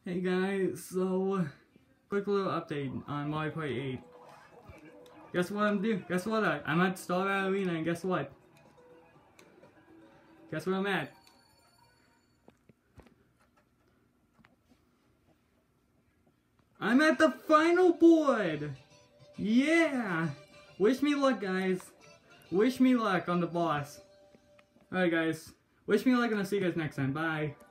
Hey guys, so quick little update on Mario Kart 8. Guess what I'm doing? Guess what? I'm at Star Battle Arena, and guess what? Guess where I'm at? I'm at the final board! Yeah! Wish me luck, guys. Wish me luck on the boss. Alright guys, wish me luck and I'll see you guys next time. Bye.